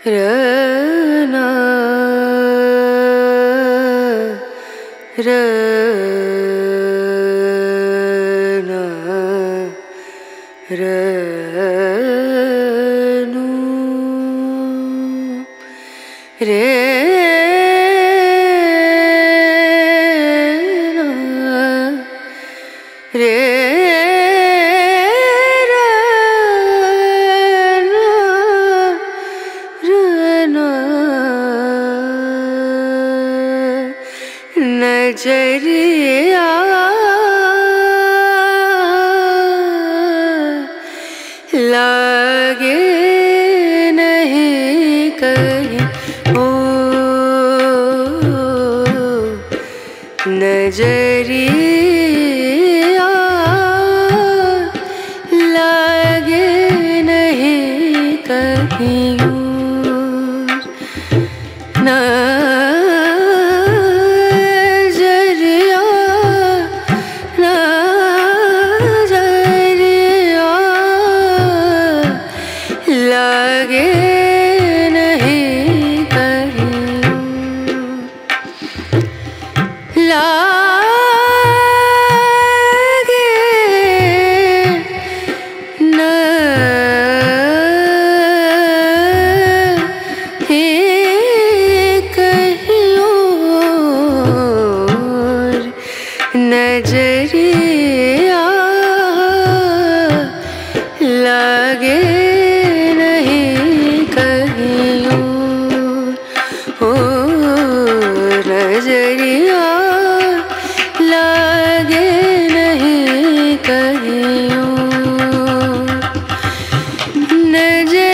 रना रना रनु रे रे नजरिया लागे नहीं कहीं ओ नजरिया लागे नहीं कहीं लागे नहीं कहीं लागे नहीं कहीं और नजरिया लागे नजरिया लागे नहीं कहीं नजर